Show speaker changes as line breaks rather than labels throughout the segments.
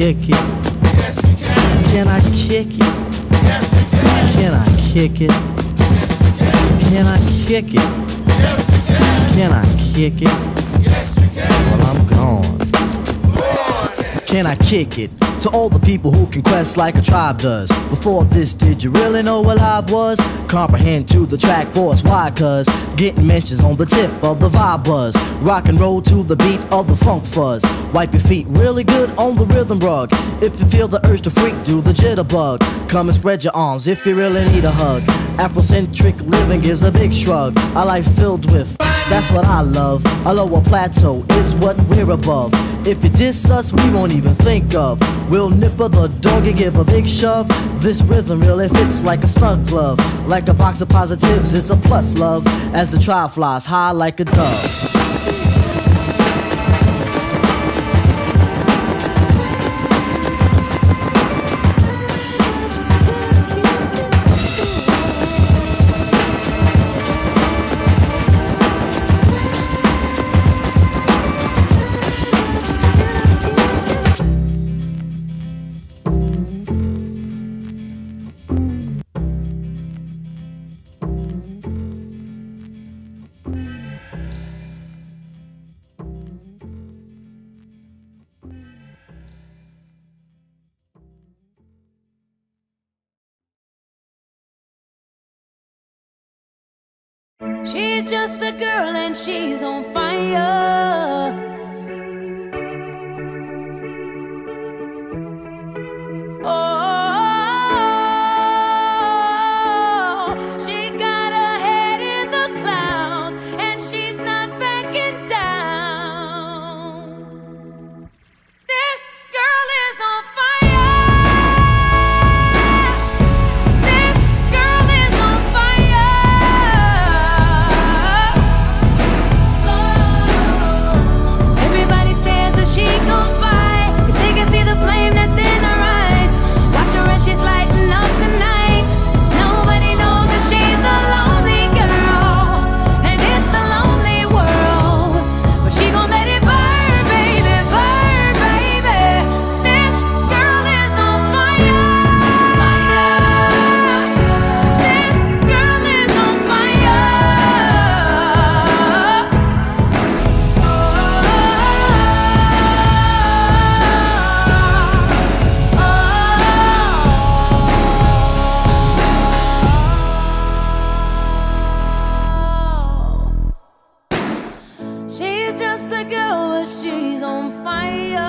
kick it?
Yes, you can.
Can I kick it?
Yes, you can.
Can I kick it? Can I kick it?
Yes, you can.
Can I kick it?
Yes, you can.
Well, I'm gone. Can I kick it? To all the people who can quest like a tribe does. Before this, did you really know what live was? Comprehend to the track force, why? Cause getting mentions on the tip of the vibe buzz. Rock and roll to the beat of the funk fuzz. Wipe your feet really good on the rhythm rug. If you feel the urge to freak, do the jitterbug. Come and spread your arms if you really need a hug. Afrocentric living is a big shrug. A life filled with, that's what I love. A lower plateau is what we're above. If you diss us, we won't even think of. We'll nipper the dog and give a big shove. This rhythm really fits like a snug glove. Like a box of positives, it's a plus love. As the tribe flies high like a dove.
She's just a girl and she's on fire. Oh, she got her head in the clouds and she's not backing down. This girl is on fire. She goes by, cause they can see the flame that's in her eyes. Watch her as she's lighting up the night. Nobody knows that she's a lonely girl, and it's a lonely world. But she gon' let it burn, baby, burn, baby. This girl is on fire. This girl is on fire. She's just a girl, but she's on fire.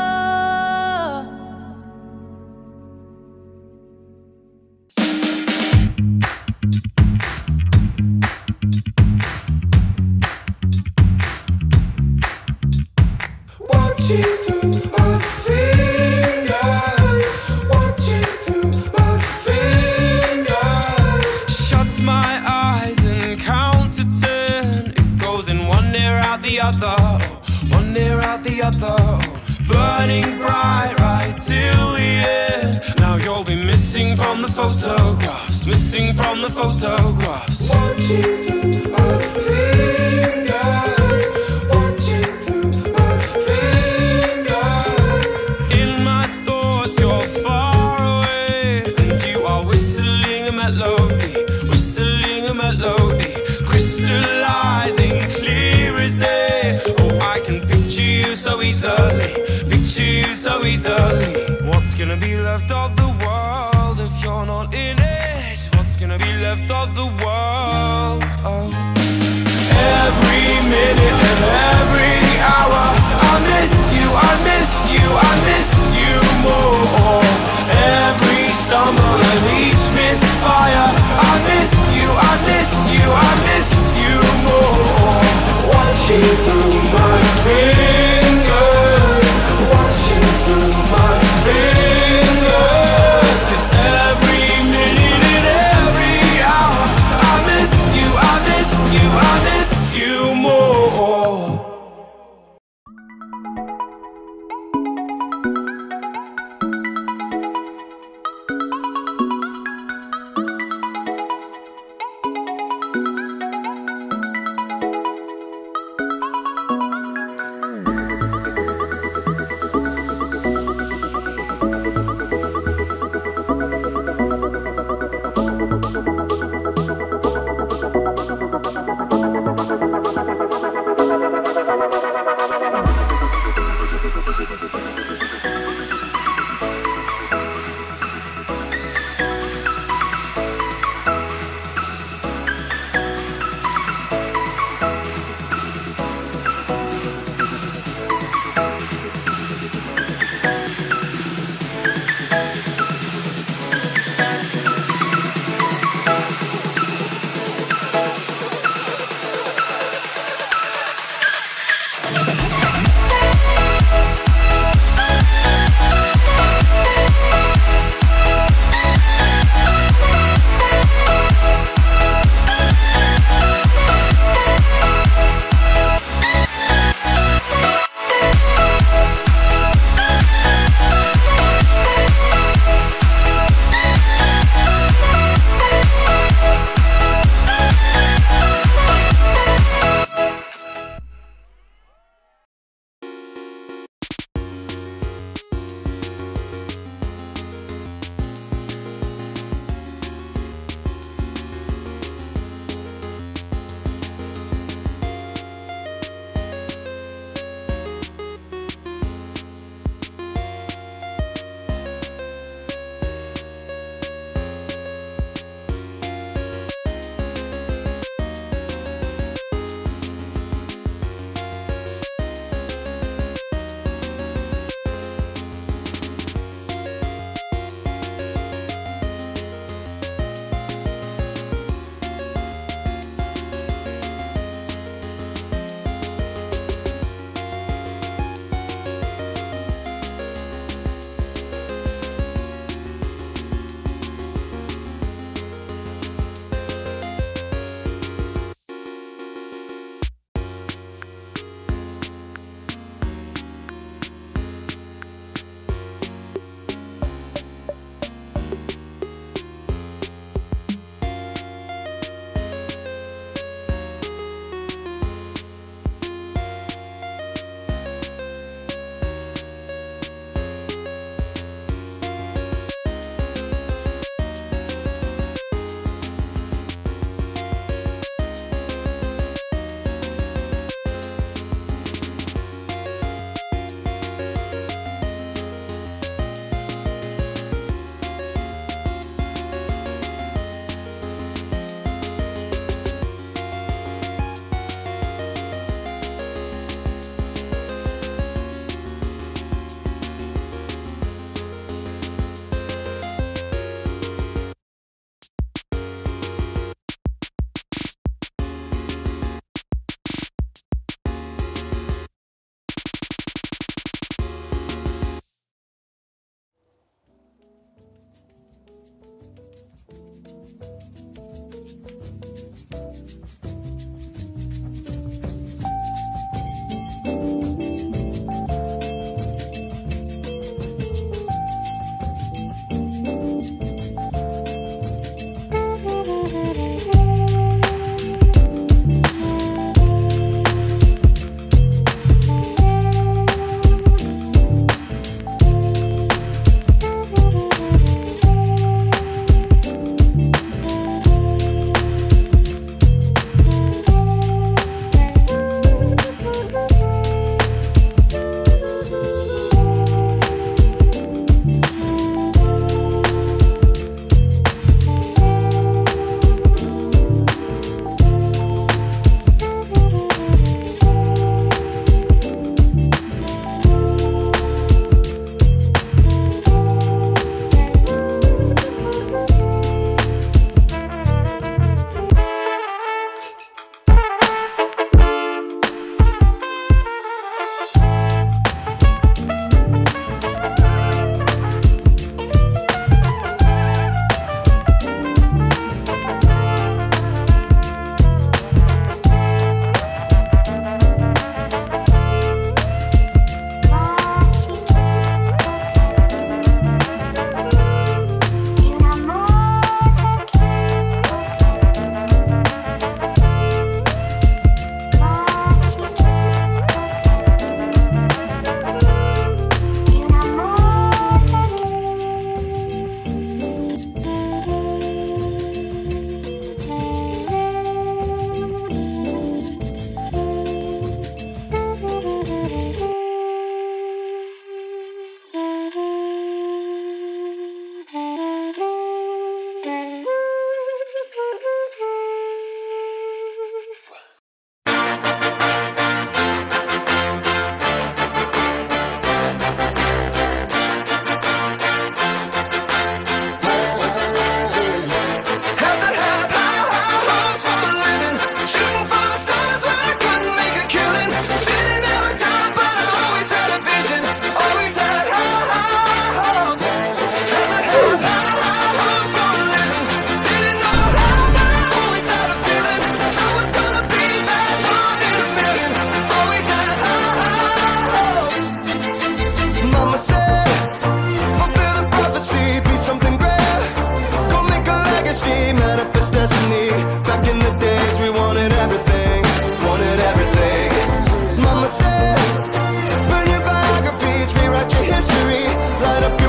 Watching through her fingers, watching through her fingers. Shuts my eyes and count to 10. It goes in one ear out the other, one ear out the other. Burning bright right till the end. Now you'll be missing from the photographs, missing from the photographs. Watching through her fingers, watching through her fingers. In my thoughts you're far away, and you are whistling a melody, whistling a melody, crystallizing clear as day. Oh, I can picture you so easily, picture you so easily. What's gonna be left of the world if you're not in it? What's gonna be left of the world? Oh. Every minute and every hour, I miss you, I miss you, I miss you more. Every stumble and each misfire, I miss you, I miss you, I miss you more. Watching through my fingers, watching through my fingers. Cause every minute and every hour, I miss you, I miss you, I miss you more.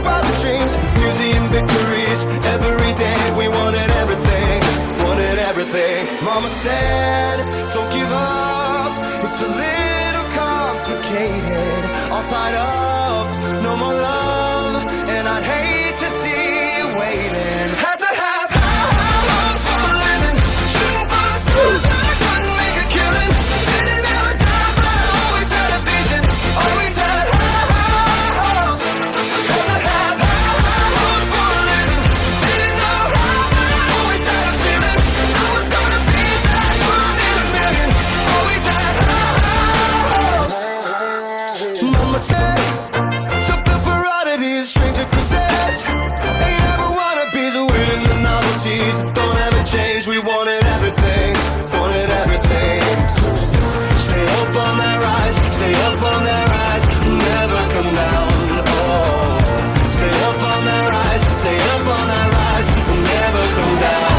wildest dreams, museum victories. Every day we wanted everything, wanted everything. Mama said, don't give up, it's a little complicated. All tied up, no more love, and I'd hate to see you waiting. Had to have high hopes for a living, shooting for the stars, but I couldn't make a killing. Didn't have a time, but I always had a vision, always had high hopes. Had to have high hopes for a living, didn't know how, but I always had a feeling I was gonna be that one in a million. Always had high hopes. Mama said, something for oddities, stranger possess. Ain't ever wannabes, winning the novelties that don't ever change. We wanted everything, wanted everything. Stay up on that rise, stay up on that rise, never come down. Oh, stay up on that rise, stay up on that rise, never come down.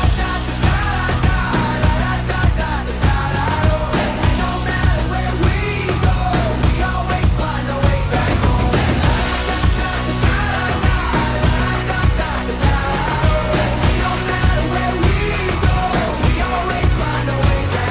No matter where we go, we always find a way back home. No matter where we go, we always find a way back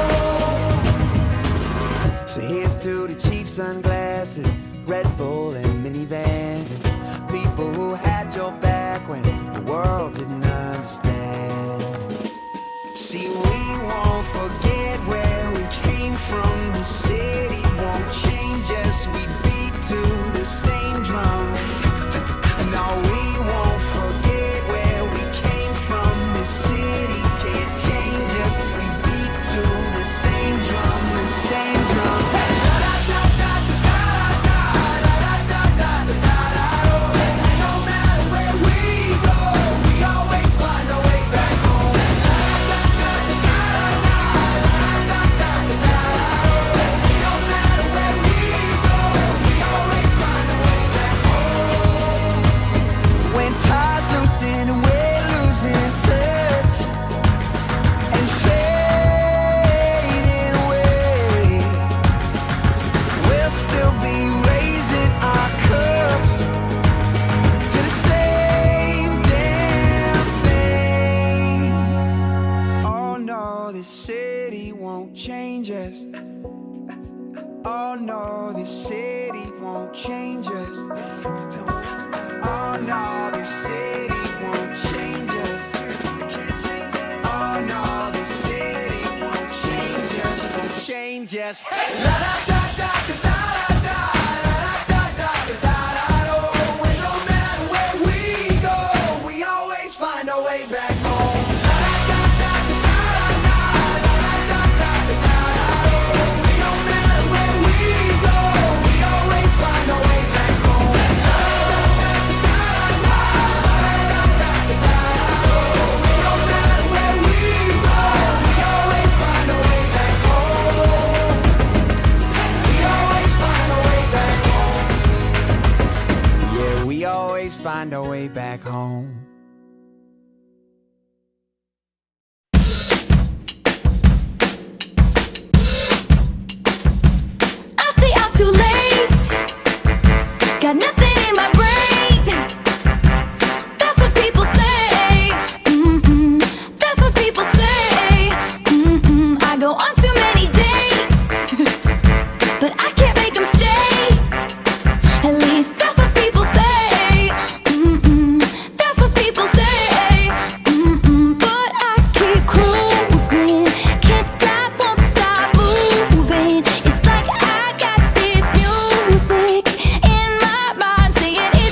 home. So here's to the cheap sunglasses, Red Bull and minivans, and people who had your back when the world didn't understand. See, we won't forget where we came from. The city won't change us. We beat to the same drum. No, we won't forget where we came from. The city can't change us. We beat to the same drum, the same drum. No matter where we go, we always find a way back home. No matter where we go, we always find a way back home. When time's losing, we're losing touch and fading away, we'll still be raising our cups to the same damn thing. Oh no, this city won't change us. Oh no, this city won't change us. Oh no, this city won't change us. Oh no, this city won't change us. Won't change us. Hey! La da da da da da da, la da da da da da. Oh, and no matter where we go, we always find a way back home. La da da da da da, la da da da da. Oh, no matter where we go, we always find a way back home. La da da da da da, la da da da da. Oh, no matter where we go, we always find a way back home. We always find a way back home. Yeah, we always find a way back home.
I say I'm too late. Got nothing in my brain. That's what people say. That's what people say. I go on too many dates, but I can't make them stay. At least that's what people say. That's what people say. But I keep cruising, can't stop, won't stop moving. It's like I got this music in my mind saying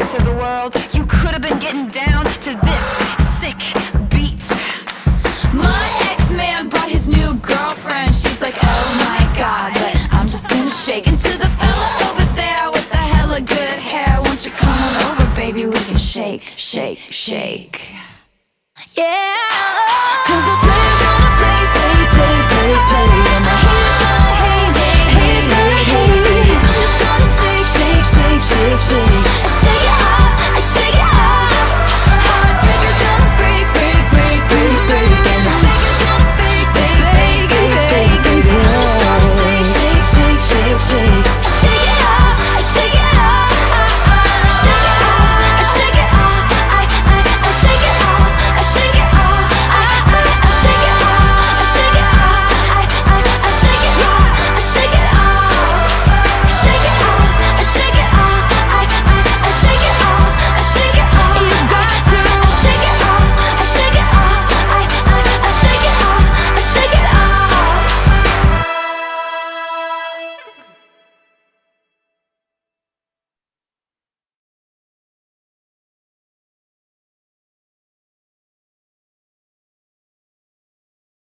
to the world. You could have been getting down to this sick beat. My ex-man brought his new girlfriend. She's like, oh my god, but I'm just gonna shake. And to the fella over there with the hella good hair, won't you come on over, baby, we can shake, shake, shake. Yeah, cause the player's gonna play, play, play, play, play, and the haters gonna hate, haters gonna hate. I'm just gonna shake, shake, shake, shake, shake.